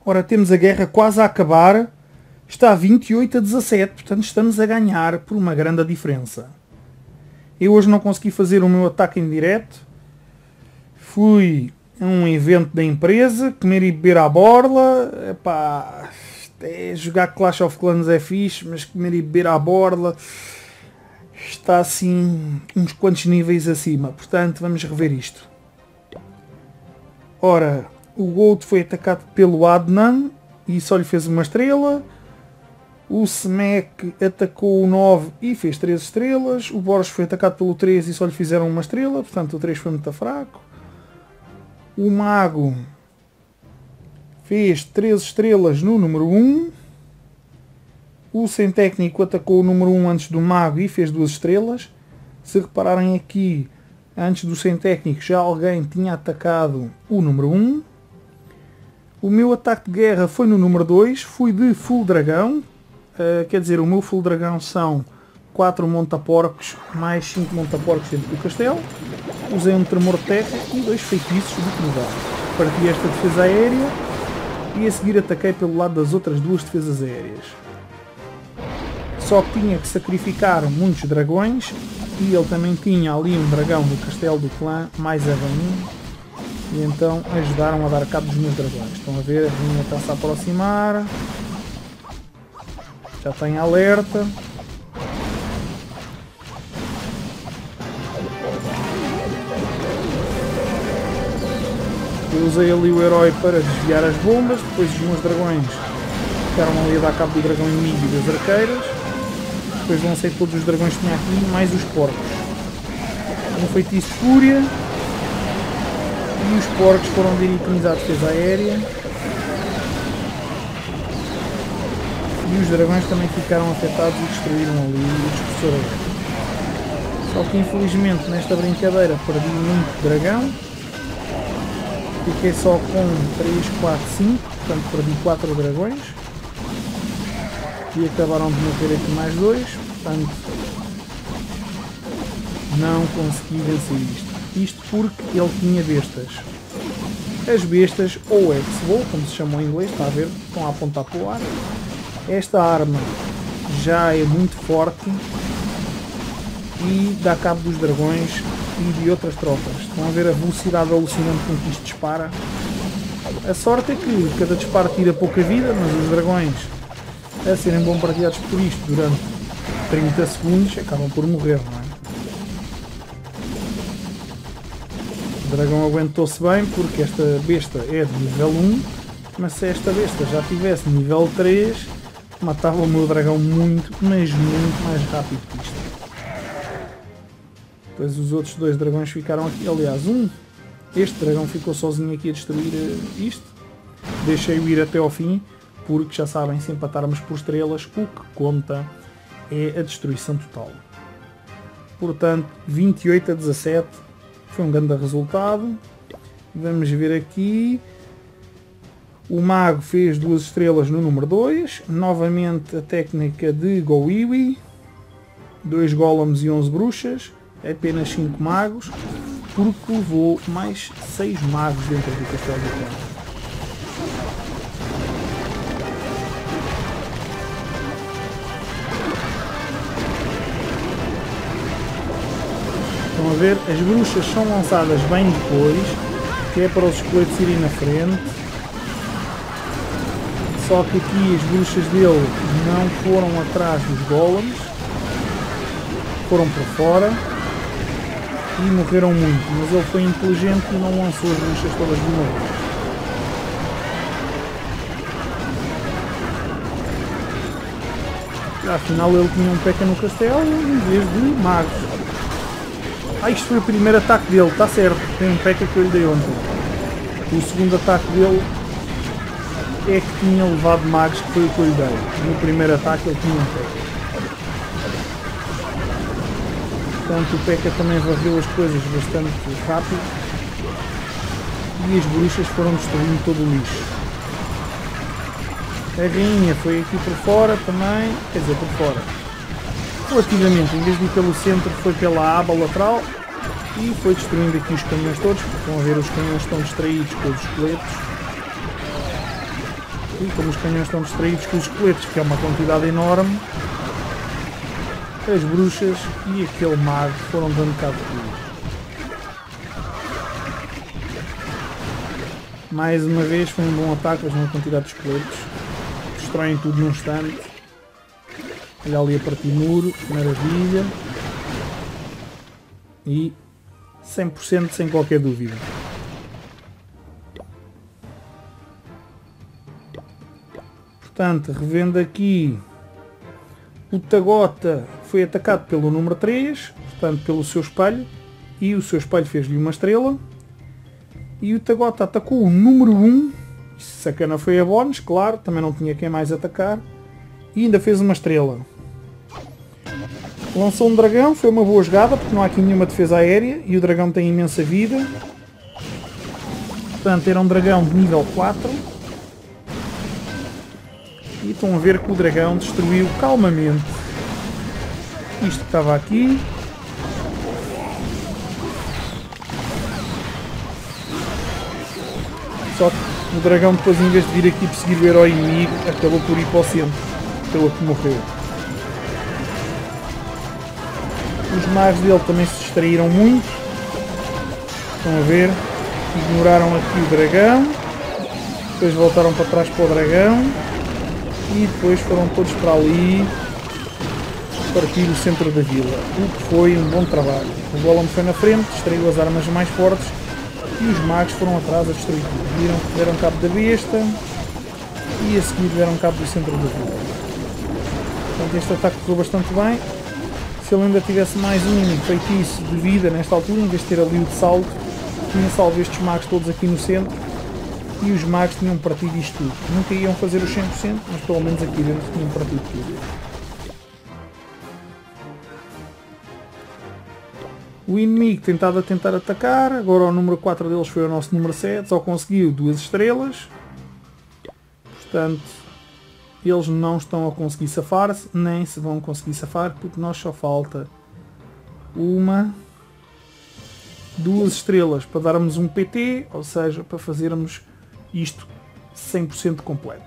Ora, temos a guerra quase a acabar. Está 28-17, portanto estamos a ganhar por uma grande diferença. Eu hoje não consegui fazer o meu ataque em direto. Fui a um evento da empresa, comer e beber à borla. Epá, jogar Clash of Clans é fixe, mas comer e beber à borla está assim uns quantos níveis acima. Portanto, vamos rever isto. Ora, o Gold foi atacado pelo Adnan e só lhe fez uma estrela. O Smack atacou o 9 e fez 3 estrelas. O Boros foi atacado pelo 3 e só lhe fizeram uma estrela. Portanto, o 3 foi muito fraco. O Mago fez 3 estrelas no número 1. O Sem Técnico atacou o número 1 antes do Mago e fez 2 estrelas. Se repararem aqui, antes do Sem Técnico já alguém tinha atacado o número 1. O meu ataque de guerra foi no número 2. Fui de Full Dragão. Quer dizer, o meu Full Dragão são 4 montaporcos mais 5 montaporcos dentro do castelo. Usei um tremor de terra e 2 feitiços de Cruvar. Parti esta defesa aérea e a seguir ataquei pelo lado das outras 2 defesas aéreas. Só que tinha que sacrificar muitos dragões e ele também tinha ali um dragão no castelo do clã, mais a rainha, e então ajudaram a dar cabo dos meus dragões. Estão a ver, a rainha está-se a aproximar. Já tem alerta. Eu usei ali o herói para desviar as bombas, depois os meus dragões ficaram ali a dar cabo do dragão inimigo e das arqueiras. Depois lancei todos os dragões que tinha aqui, mais os porcos. Um feitiço de fúria. E os porcos foram dirigir à defesa aérea. E os dragões também ficaram afetados e destruíram ali o dispersor aéreo. Só que infelizmente nesta brincadeira perdi muito dragão. Fiquei só com 3, 4, 5, portanto perdi 4 dragões. E acabaram de morrer aqui mais 2, portanto não consegui vencer isto. Isto porque ele tinha bestas. As bestas, ou X-Bow, como se chamam em inglês, está a ver, estão a apontar para o ar. Esta arma já é muito forte e dá cabo dos dragões e de outras tropas. Estão a ver a velocidade alucinante com que isto dispara. A sorte é que cada disparo tira pouca vida, mas os dragões, a serem bombardeados por isto durante 30 segundos, acabam por morrer, não é? O dragão aguentou-se bem porque esta besta é de nível 1, mas se esta besta já tivesse nível 3, matava o meu dragão muito, mas muito mais rápido que isto. Depois os outros 2 dragões ficaram aqui, aliás este dragão ficou sozinho aqui a destruir isto. Deixei-o ir até ao fim, porque já sabem, se empatarmos por estrelas, o que conta é a destruição total. Portanto, 28-17 foi um grande resultado. Vamos ver aqui. O Mago fez 2 estrelas no número 2. Novamente a técnica de Gowiwi. 2 golems e 11 bruxas. Apenas 5 magos. Porque levou mais 6 magos dentro do castelo do clã. Estão a ver? As bruxas são lançadas bem depois, que é para os esqueletos irem na frente. Só que aqui as bruxas dele não foram atrás dos golems, foram por fora e morreram muito, mas ele foi inteligente e não lançou as bruxas todas de novo. Afinal ele tinha um P.E.K.K.A no castelo em vez de magos. Isto foi o primeiro ataque dele, está certo, tem um P.E.K.K.A que eu lhe dei ontem. O segundo ataque dele é que tinha levado magos, que foi o que eu lhe dei. No primeiro ataque ele tinha um P.E.K.K.A. Portanto, o P.E.K.K.A também varreu as coisas bastante rápido e as bruxas foram destruindo todo o lixo. A rainha foi aqui por fora também, quer dizer, por fora. Relativamente, em vez de ir pelo centro, foi pela aba lateral e foi destruindo aqui os canhões todos. Estão a ver, os canhões estão distraídos com os esqueletos. E como os canhões estão distraídos com os esqueletos, que é uma quantidade enorme, as bruxas e aquele mago foram dando cabo de tudo. Mais uma vez foi um bom ataque, mas uma quantidade de esqueletos. Destroem tudo num instante. Olha ali a partir muro, maravilha. E 100% sem qualquer dúvida. Portanto, revendo aqui, o Tagota foi atacado pelo número 3, portanto pelo seu espelho, e o seu espelho fez-lhe uma estrela. E o Tagota atacou o número 1, sacana foi a bónus, claro, também não tinha quem mais atacar, e ainda fez uma estrela. Lançou um dragão, foi uma boa jogada, porque não há aqui nenhuma defesa aérea, e o dragão tem imensa vida. Portanto, era um dragão de nível 4. E estão a ver que o dragão destruiu calmamente isto que estava aqui. Só que o dragão, depois, em vez de vir aqui perseguir o herói inimigo, acabou por ir para o centro, pelo que morreu. Os magos dele também se distraíram muito. Estão a ver? Ignoraram aqui o dragão. Depois voltaram para trás para o dragão. E depois foram todos para ali partir o centro da vila. O que foi um bom trabalho. O Golem foi na frente, distraiu as armas mais fortes. E os magos foram atrás a destruir tudo. Viram que deram cabo da besta. E a seguir deram cabo do centro da vila. Portanto, este ataque correu bastante bem. Se ele ainda tivesse mais um feitiço de vida nesta altura, em vez de ter ali o de salto, tinha salvo estes magos todos aqui no centro. E os magos tinham partido isto tudo. Nunca iam fazer os 100%, mas pelo menos aqui dentro tinham partido tudo. O inimigo tentava atacar, agora o número 4 deles foi o nosso número 7, só conseguiu 2 estrelas. Portanto, eles não estão a conseguir safar-se, nem se vão conseguir safar, porque nós só falta 2 estrelas para darmos um PT, ou seja, para fazermos isto 100% completo.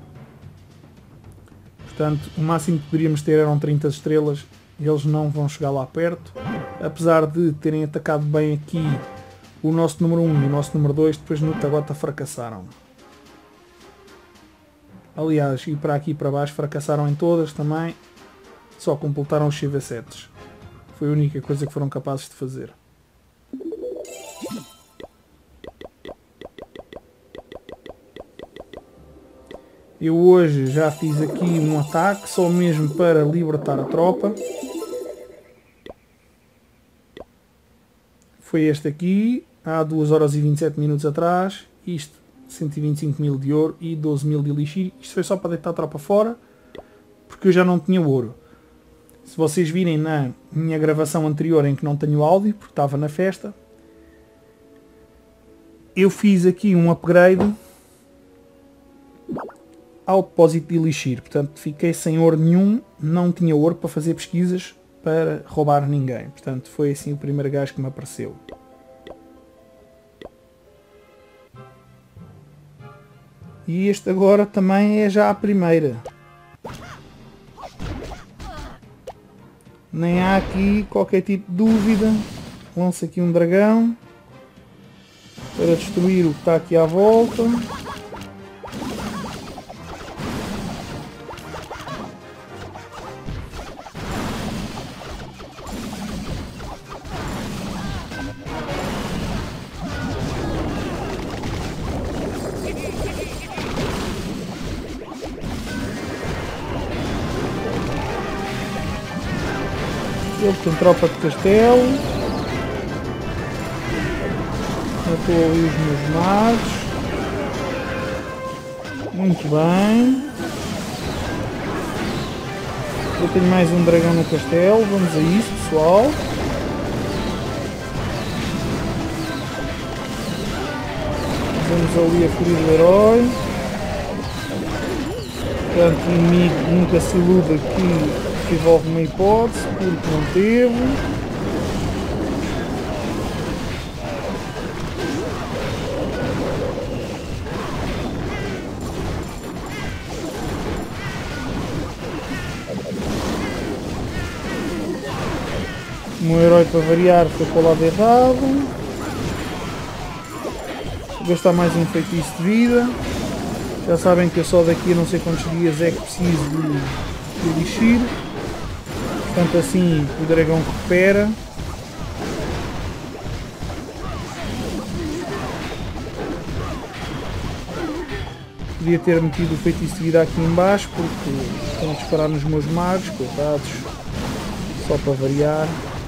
Portanto, o máximo que poderíamos ter eram 30 estrelas, eles não vão chegar lá perto, apesar de terem atacado bem aqui o nosso número 1 e o nosso número 2, depois no Tagota fracassaram. Aliás, e para aqui e para baixo fracassaram em todas também, só completaram os CV7s. Foi a única coisa que foram capazes de fazer. Eu hoje já fiz aqui um ataque, só mesmo para libertar a tropa. Foi este aqui, há 2 horas e 27 minutos atrás. Isto, 125 mil de ouro e 12 mil de elixir. Isto foi só para deitar a tropa fora, porque eu já não tinha ouro. Se vocês virem na minha gravação anterior em que não tenho áudio, porque estava na festa, eu fiz aqui um upgrade ao depósito de elixir. Portanto, fiquei sem ouro nenhum, não tinha ouro para fazer pesquisas para roubar ninguém. Portanto, foi assim o primeiro gajo que me apareceu. E este agora também é já a primeira. Nem há aqui qualquer tipo de dúvida. Lança aqui um dragão para destruir o que está aqui à volta. Ele tem tropa de castelo. Matou ali os meus magos. Muito bem. Eu tenho mais um dragão no castelo. Vamos a isso, pessoal. Vamos ali a ferir o herói. Portanto, o inimigo nunca se iluda que envolve uma hipótese, porque não teve. meu herói, para variar, foi para o lado errado. Vou gastar mais um feitiço de vida. Já sabem que eu só daqui a não sei quantos dias é que preciso de elixir. Portanto, assim o dragão recupera. Podia ter metido o feitiço de vida aqui em baixo, porque estão a disparar nos meus magos, coitados. Só para variar.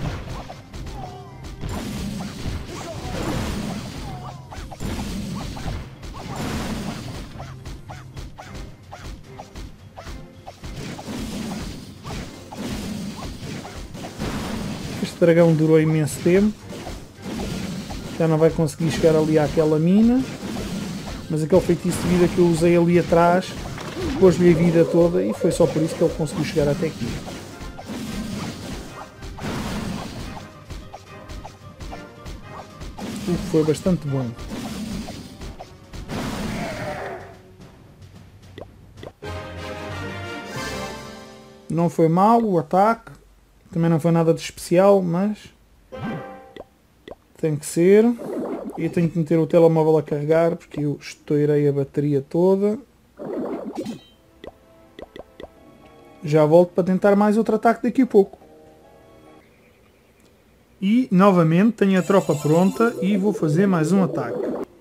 Este dragão durou imenso tempo. Já não vai conseguir chegar ali àquela mina. Mas aquele feitiço de vida que eu usei ali atrás pôs-lhe a vida toda e foi só por isso que ele conseguiu chegar até aqui. O que foi bastante bom. Não foi mau o ataque. Também não foi nada de especial, mas tem que ser. E tenho que meter o telemóvel a carregar porque eu estourei a bateria toda. Já volto para tentar mais outro ataque daqui a pouco. E novamente tenho a tropa pronta e vou fazer mais um ataque.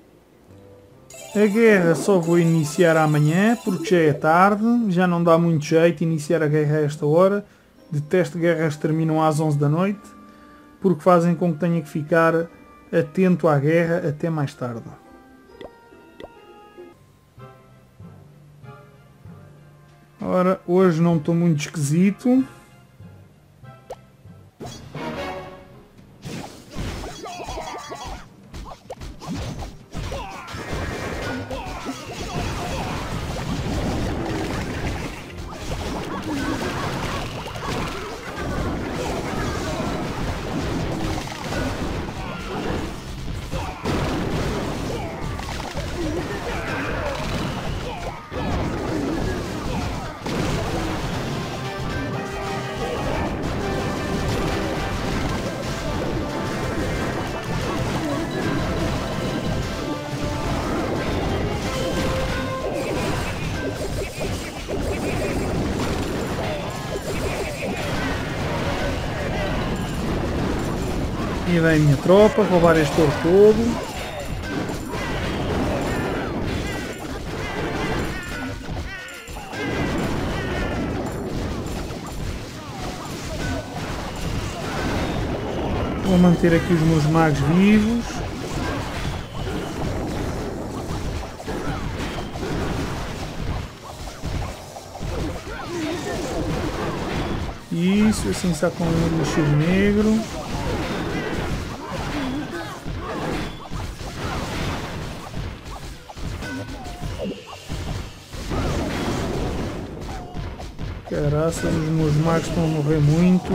A guerra só vou iniciar amanhã porque já é tarde, já não dá muito jeito iniciar a guerra a esta hora. Detesto guerras que terminam às 11 da noite porque fazem com que tenha que ficar atento à guerra até mais tarde. Ora, hoje não estou muito esquisito. E vem a minha tropa, roubar este ouro todo. Vou manter aqui os meus magos vivos. Isso, assim está com um elixir negro. Caraças, os meus magos estão a morrer muito.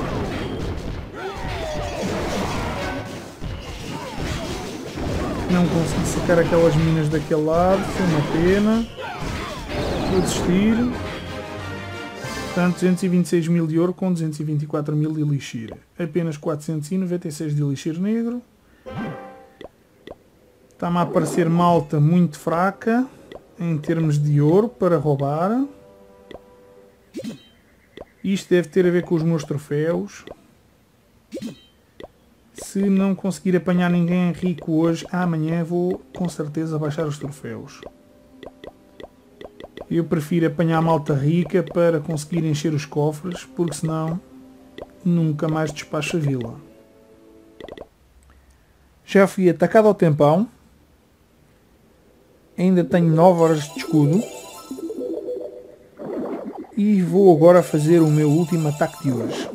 Não consegui sacar aquelas minas daquele lado, foi uma pena. Vou desistir. Portanto, 226 mil de ouro com 224 mil de elixir. Apenas 496 de elixir negro. Está-me a aparecer malta muito fraca em termos de ouro para roubar. Isto deve ter a ver com os meus troféus. Se não conseguir apanhar ninguém rico hoje, amanhã vou com certeza baixar os troféus. Eu prefiro apanhar malta rica para conseguir encher os cofres, porque senão nunca mais despacho a vila. Já fui atacado ao tempão. Ainda tenho 9 horas de escudo. E vou agora fazer o meu último ataque de hoje.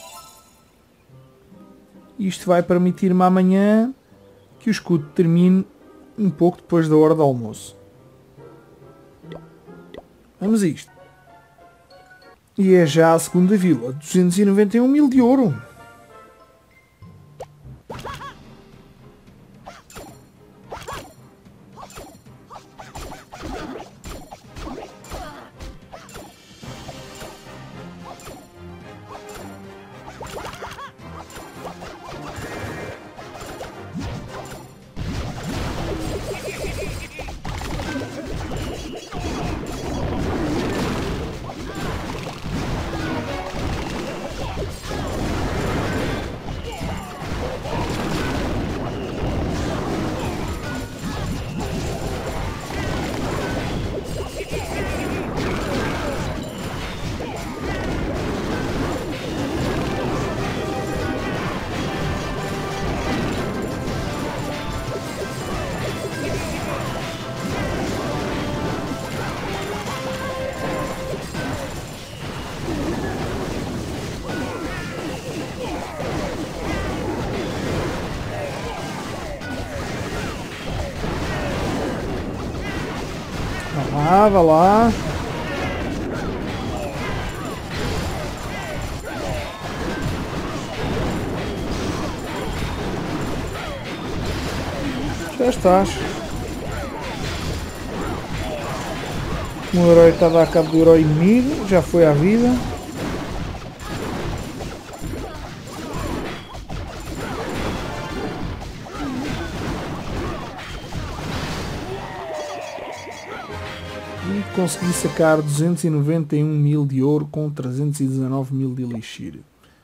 Isto vai permitir-me amanhã que o escudo termine um pouco depois da hora do almoço. Vamos a isto. E é já a segunda vila. 291 mil de ouro. Vá lá. Já estás. O herói está a dar cabo do herói inimigo. Já foi à vida. E consegui sacar 291.000 de ouro com 319.000 de elixir.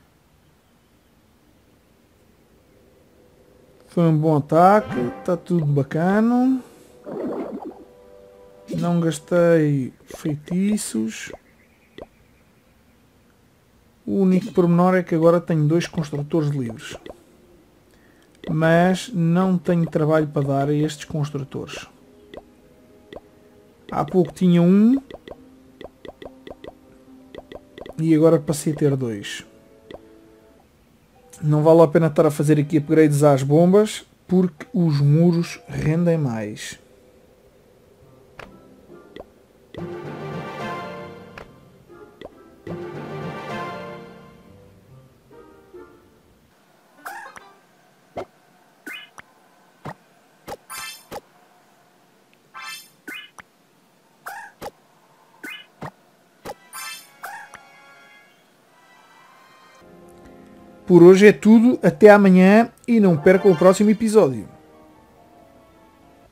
Foi um bom ataque, está tudo bacana. Não gastei feitiços. O único pormenor é que agora tenho 2 construtores livres. Mas não tenho trabalho para dar a estes construtores. Há pouco tinha um. E agora passei a ter 2. Não vale a pena estar a fazer aqui upgrades às bombas, porque os muros rendem mais. Por hoje é tudo, até amanhã e não percam o próximo episódio.